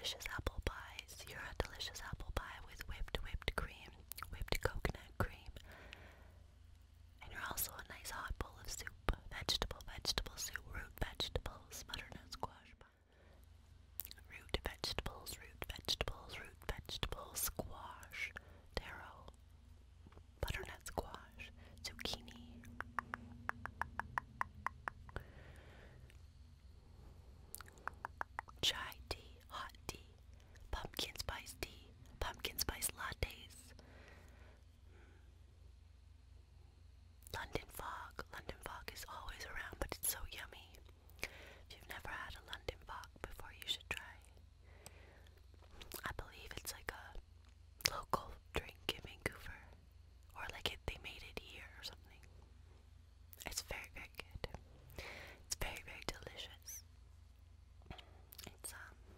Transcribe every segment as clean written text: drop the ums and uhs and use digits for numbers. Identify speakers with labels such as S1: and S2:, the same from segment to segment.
S1: delicious apple pies. You're a delicious apple pie with whipped cream, whipped coconut cream. And you're also a nice hot bowl of soup. Vegetable soup, root vegetables, butternut squash pie. Root vegetables, squash, taro, butternut squash, zucchini. Chai tea, hot tea, pumpkin spice tea, pumpkin spice lattes. London fog is always around, but it's so yummy. If you've never had a London fog before, you should try. I believe it's like a local drink in Vancouver, or like they made it here or something. It's very, very good. It's very, very delicious. It's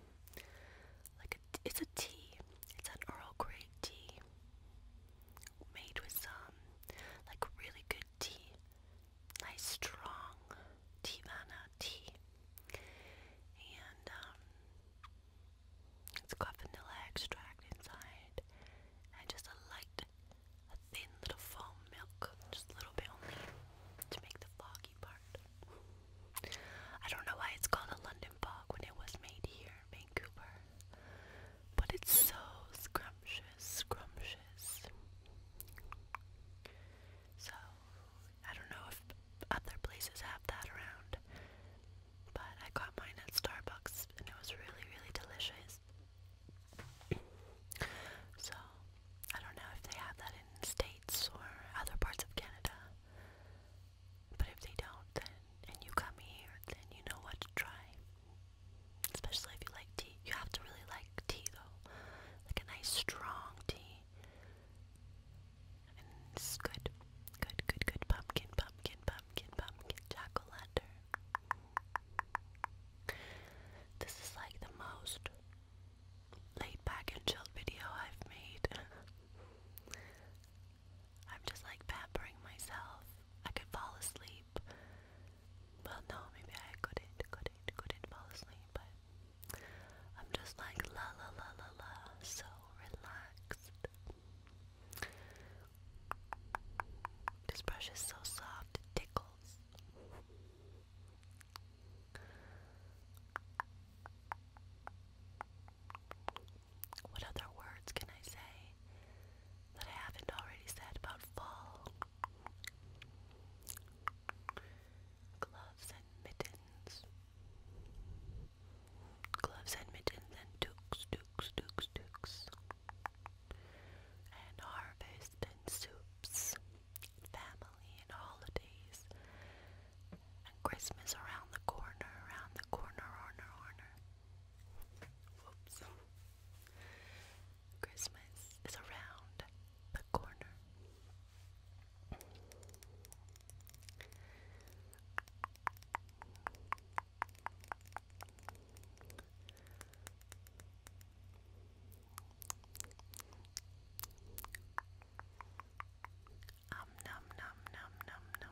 S1: it's a tea. It's an Earl Grey tea made with some like really good tea, nice strong Tivana tea, and it's got vanilla extract inside, and just a thin little foam milk, just a little bit only, to make the foggy part. I don't know why it's called a London fog when it was made here in Vancouver, but it's so scrumptious. So, I don't know if other places have that around, but I got mine at Starbucks and it was really, really delicious. So, I don't know if they have that in the States or other parts of Canada, but if they don't, then, and you come here, then you know what to try. Especially if you like tea. You have to really like tea though, like a nice strong tea. And it's good. Pumpkin, jack-o'-lantern. This is like the most laid back and chill video I've made. I'm just like pampering myself. I could fall asleep. Well, no, maybe I couldn't fall asleep, but I'm just like la, so relaxed. This brush is so soft, it tickles. What other words can I say that I haven't already said about fall? Gloves and mittens. Gloves and mittens and dukes. And harvest and soups. Family and holidays. And Christmas around the corner. Whoops. Christmas is around the corner. Nom.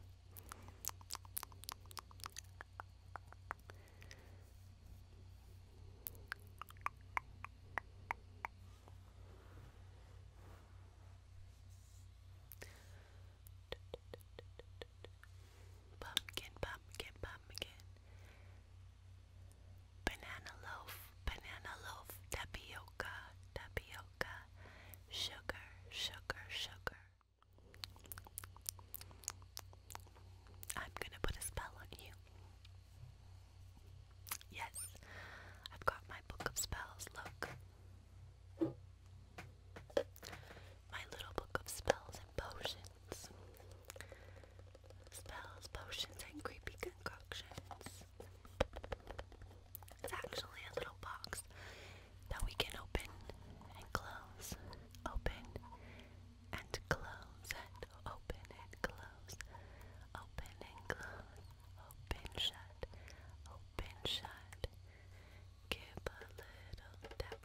S1: Pumpkin. Banana loaf, tapioca, sugar. I'm gonna put a spell on you. Yes, I've got my book of spells, look. My little book of spells and potions. Spells, potions, and creepy concoctions. It's actually a little box that we can open and close. Open and close and open and close. Open and close. Open, shut. Give a little tap.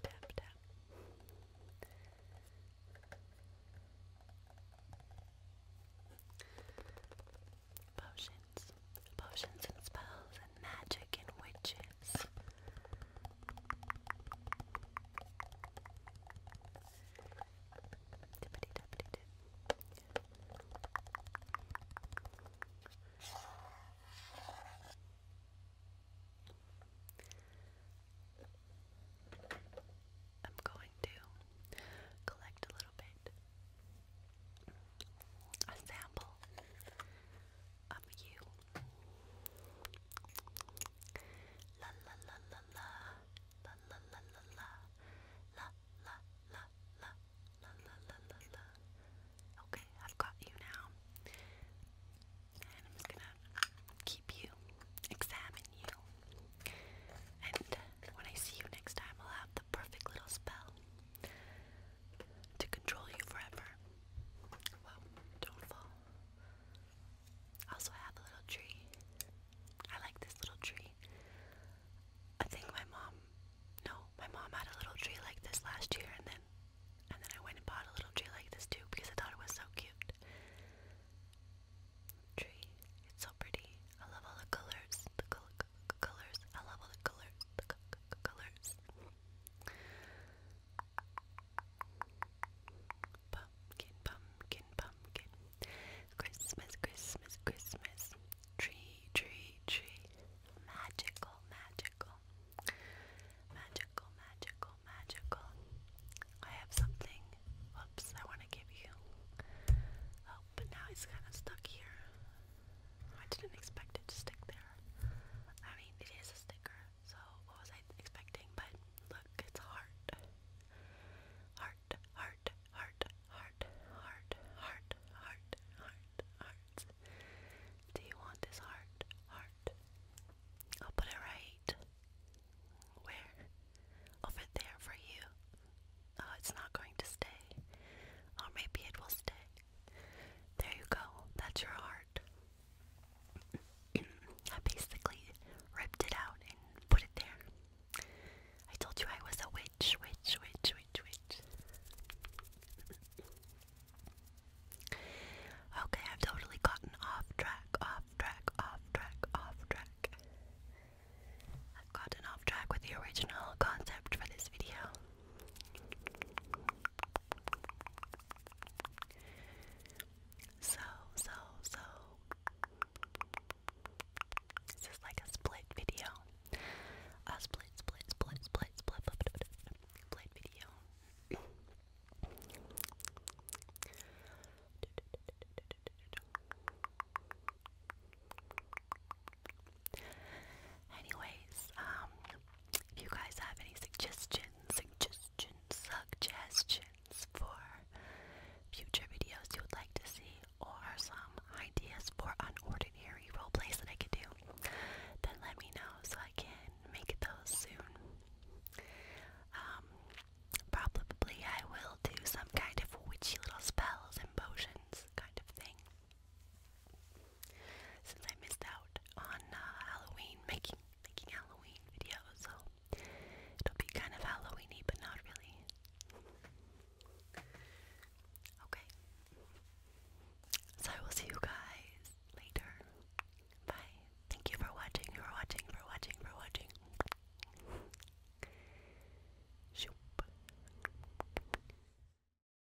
S1: Potions and spells and magic and witches. last year, and then